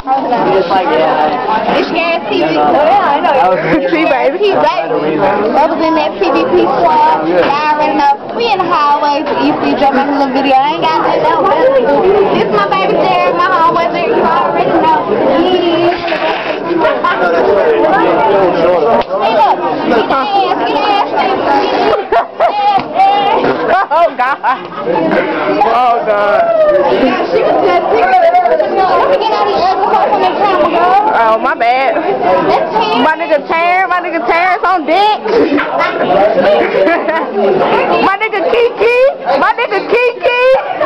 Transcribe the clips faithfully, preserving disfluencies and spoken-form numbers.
Just like that. It's scared T V. Oh, yeah, I know. See, baby. T V. That was in that P V P squad. Y'all already know. We in the hallway. You see, Joe making a little video. I ain't got nothing else. This is my baby Jared, my homeboy there. You already know. Hey, look. Get your ass. Get your ass. Oh, God. Oh, God. She was just Oh, my bad. My nigga Terrence, my nigga Terrence on deck. My nigga Kiki, my nigga Kiki.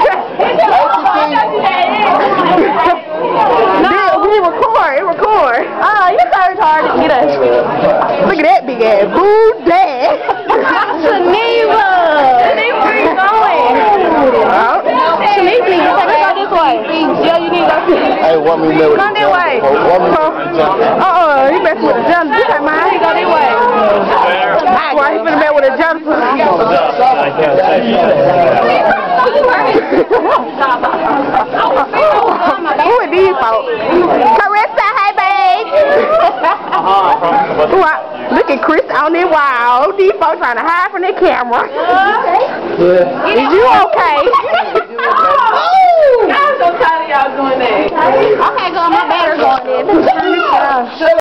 No, we record, it record. Oh, you so retarded. Get us. Look at that big ass booty. Geneva. Geneva, where you going? Shanice needs to take us this way. Yeah, you need to go. Hey, want me to live with Come that way. Uh-uh, he messing with the jumpsuit. You got mine. He go that way. Why he finna mess with a jumpsuit? Who are these folks? Carissa, hey babe. Look at Chris on their wall. These folks trying to hide from their camera. Is you okay? I'm so tired of y'all doing that. Okay, girl, my battery going in.